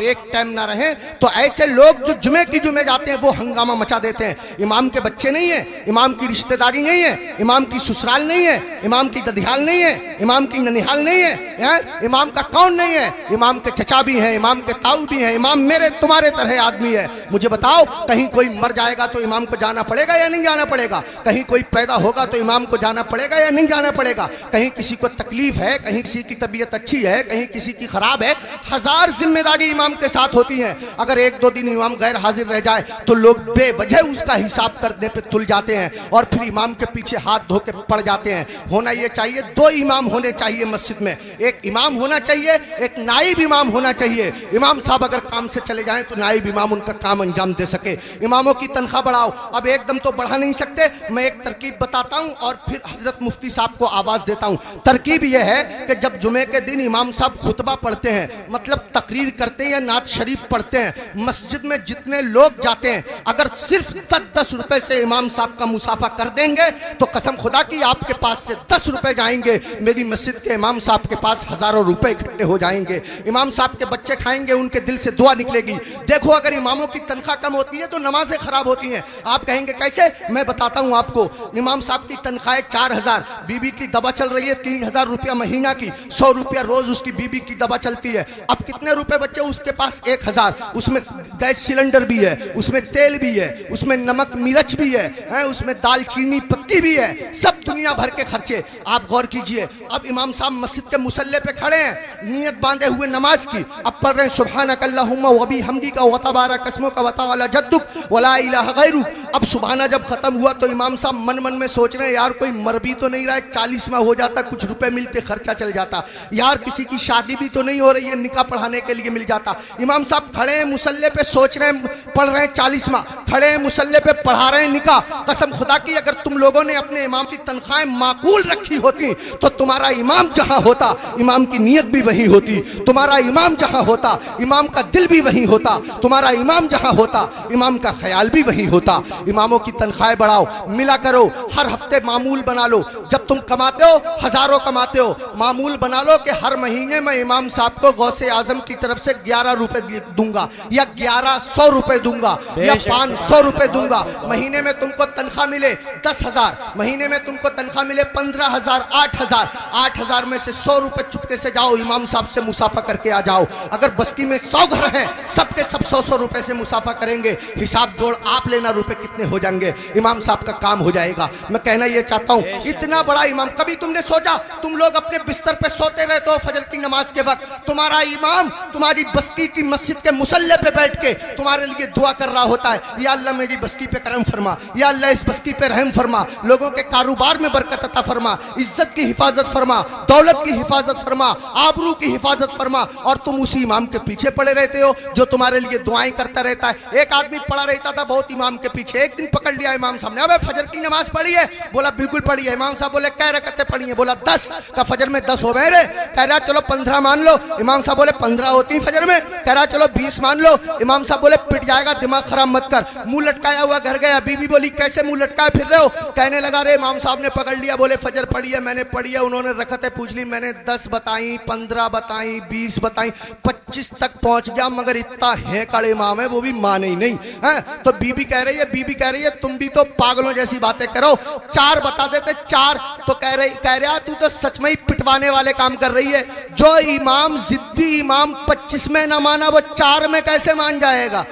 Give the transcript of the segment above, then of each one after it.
अगर एक टाइम ना रहे तो ऐसे लोग जो जुमे की जुमे जाते हैं वो हंगामा मचा देते हैं। इमाम के बच्चे नहीं है, इमाम की रिश्तेदारी नहीं है, इमाम की ससुराल नहीं है, इमाम की ददियाल नहीं है, इमाम की ननिहाल नहीं है, इमाम का कौन नहीं है, इमाम के चचा भी हैं, इमाम के ताऊ भी हैं, इमाम मेरे तुम्हारे तरह आदमी है। मुझे बताओ, कहीं कोई मर जाएगा तो इमाम को जाना पड़ेगा या नहीं जाना पड़ेगा? कहीं कोई पैदा होगा तो इमाम को जाना पड़ेगा या नहीं जाना पड़ेगा? कहीं किसी को तकलीफ है, कहीं किसी की तबीयत अच्छी है, कहीं किसी की खराब है, हजार जिम्मेदारी इमाम के साथ होती है। अगर एक दो दिन इमाम गैर हाजिर रह जाए तो लोग बेवजह उसका हिसाब करने पे तुल जाते हैं और फिर इमाम के पीछे हाथ धो के पड़ जाते हैं। होना ये चाहिए, दो इमाम होने चाहिए मस्जिद में, एक इमाम होना चाहिए, एक नाइब इमाम होना चाहिए। इमाम साहब अगर काम से चले जाएं तो नाइब इमाम उनका काम अंजाम दे सके। इमामों की तनख्वाह बढ़ाओ। अब एकदम तो बढ़ा नहीं सकते, मैं एक तरकीब बताता हूं और फिर हजरत मुफ्ती साहब को आवाज देता हूं। तरकीब यह है कि जब जुमे के दिन इमाम साहब खुतबा पढ़ते हैं, मतलब तकरीर करते हैं या नात शरीफ पढ़ते हैं, मस्जिद में जितने लोग जाते हैं अगर सिर्फ 10-10 रुपए से इमाम साहब का मुसाफा कर देंगे तो कसम खुदा की आपके पास से 10 रुपए जाएंगे, मेरी मस्जिद के इमाम साहब के पास हजारों रुपए इकट्ठे हो जाएंगे। इमाम साहब के बच्चे खाएंगे, उनके दिल से दुआ निकलेगी। देखो, अगर इमामों की तनख्वाह कम होती है तो नमाजें खराब होती हैं। आप कहेंगे कैसे? मैं बताता हूं आपको। इमाम साहब की तनख्वाह 4000, बीबी की दवा चल रही है 3000 रुपया महीना की, 100 रुपया रोज उसकी बीबी की दवा चलती है। अब कितने रुपए बच्चे उसके पास? 1000। उसमें गैस सिलेंडर भी है, उसमें तेल भी है, उसमें नमक मिर्च भी है, उसमें दालचीनी पत्ती भी है, सब दुनिया भर के खर्चे। आप गौर कीजिए, अब इमाम साहब मस्जिद के मुसल्ले पे खड़े हैं, नियत बांधे हुए नमाज की, अब पढ़ रहे हैं सुब्हानकल्लाहुम्मा व बिहम्दिका व तबारक अस्मुका व तआला जद्दुक व ला इलाहा गैरुक। अब सुबहाना जब खत्म हुआ तो इमाम साहब मन मन में सोच रहे हैं, यार कोई मर भी तो नहीं रहा है, 40वां हो जाता, कुछ रुपए मिलते, खर्चा चल जाता, यार किसी की शादी भी तो नहीं हो रही है, निकाह पढ़ाने के लिए मिल जाता। इमाम साहब खड़े हैं मुसल्ले पे, सोच रहे हैं, पढ़ रहे हैं 40वां, खड़े हैं मुसल्ले पे, पढ़ा रहे हैं निकाह। कसम खुदा की अगर तुम लोगों ने अपने इमाम की तनख्वाहें माकूल रखी होती तो तुम्हारा इमाम जहां होता इमाम की नीयत भी वही होती, तुम्हारा इमाम जहां होता इमाम का दिल भी वही होता, तुम्हारा इमाम जहां होता इमाम का ख्याल भी वही होता। इमामों की तनख्वाहें बढ़ाओ, मिला करो, हर हफ्ते मामूल बना लो। जब तुम कमाते हो, हजारों कमाते हो, मामूल बना लो कि हर महीने मैं इमाम साहब को गौसे आजम की तरफ से 11 रुपए दूंगा या 1100 रुपए दूंगा या 500 रुपए दूंगा। महीने में तुमको तनख्वाह मिले 10,000, महीने में तुमको तनख्वाह मिले 15,000, 8,000, 8,000 में से 100 रुपए चुपके से जाओ इमाम साहब से मुसाफा करके आ जाओ। अगर बस्ती में 100 घर हैं, सबके सब 100-100 रुपए से मुसाफा करेंगे, हिसाब जोड़ आप लेना रुपए कितने हो जाएंगे, इमाम साहब का काम हो जाएगा। मैं कहना ये चाहता हूँ, इतना बड़ा इमाम, कभी तुमने सोचा तुम लोग अपने बिस्तर पे सोते रहते हो फजर की नमाज के वक्त, तुम्हारा इमाम तुम्हारी बस्ती की मस्जिद के मुसल्ले पे बैठ के तुम्हारे लिए दुआ कर रहा होता है, या अल्लाह मेरी बस्ती पे करम फरमा, या अल्लाह इस बस्ती पे रहम फरमा, लोगों के कारोबार में बरकत अता फरमा, इज्जत की हिफाजत फरमा, दौलत की हिफाजत फरमा, आबरू की हिफाजत फरमा। और तुम उसी इमाम के पीछे पड़े रहते हो जो तुम्हारे लिए दुआएं करता रहता है। एक आदमी पड़ा रहता था बहुत इमाम के पीछे, एक दिन पकड़ लिया इमाम साहब ने, अबे फजर की नमाज पढ़ी है? बोला बिल्कुल पढ़ी है। इमाम साहब बोले कै रकअतें पढ़ी है? बोला 10। का फजर में 10 हो गए रे? कह रहा चलो 15 मान लो। इमाम साहब बोले 15 होती फजर में? कह रहा चलो 20 मान लो। इमाम साहब बोले पिट जाएगा, दिमाग खराब मत कर। मुंह लटकाया हुआ घर गया, बीबी बोली कैसे मुंह लटकाए फिर रहे हो? कहने लगा रे इमाम साहब ने पकड़ लिया, बोले फजर पढ़ी है? मैंने पढ़ी है। उन्होंने रकअतें पूछ ली, मैंने 10 बताई, 15 बताई, 20 बताई, 25 तक पहुंच गया, मगर इतना है कड़े इमाम है वो भी माने ही नहीं है। तो बीबी कह रही है तुम भी तो पागलों जैसी बातें करो, 4 बता देते 4। तो कह रहा तू तो सच में ही पिटवाने वाले काम कर रही है। जो इमाम जिद्दी इमाम 25 में ना माना वो 4 में कैसे मान जाएगा?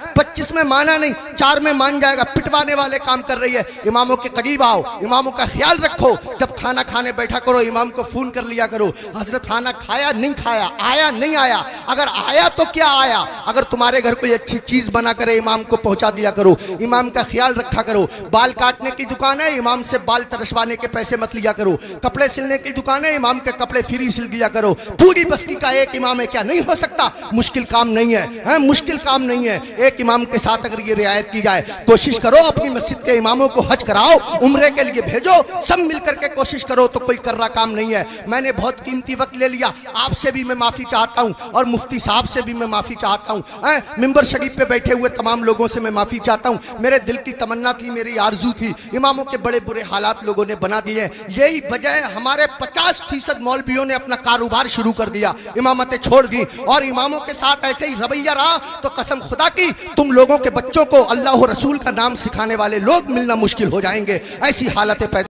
25 में माना नहीं, 4 में मान जाएगा। पिटवाने वाले काम कर रही है। इमामों के करीब आओ, इमामों का ख्याल रखो। जब खाना खाने बैठा करो इमाम को फोन कर लिया करो, हजरत खाना खाया नहीं खाया, आया नहीं आया, अगर आया तो क्या आया। अगर तुम्हारे घर कोई अच्छी चीज बना करे इमाम को पहुंचा दिया करो, इमाम का ख्याल रखा करो। बाल काटने की दुकान है, इमाम से बाल तरशवाने के पैसे मत लिया करो। कपड़े सिलने की दुकान है, इमाम के कपड़े फ्री सिल दिया करो। पूरी बस्ती का एक इमाम है, क्या नहीं हो सकता? मुश्किल काम नहीं है, मुश्किल काम नहीं है। एक इमाम के साथ अगर ये रियायत की जाए। कोशिश करो अपनी मस्जिद के इमामों को हज कराओ, उम्रे के लिए भेजो, सब मिलकर के कोशिश करो, तो कोई कर रहा काम नहीं है। मैंने बहुत कीमती वक्त ले लिया, आपसे भी मैं माफी चाहता हूं और मुफ्ती साहब से भी मैं माफी चाहता हूं, मिंबर शरीफ पे बैठे हुए तमाम लोगों से मैं माफी चाहता हूं। मेरे दिल की तमन्ना थी, मेरी आरजू थी, इमामों के बड़े बुरे हालात लोगों ने बना दिए। यही वजह हमारे 50% मौलवियों ने अपना कारोबार शुरू कर दिया, इमामतें छोड़ दी, और इमामों के साथ ऐसे ही रवैया रहा तो कसम खुदा की तुम लोगों के बच्चों को अल्लाह और रसूल का नाम सिखाने वाले लोग मिलना मुश्किल हो जाएंगे। ऐसी हालतें पैदा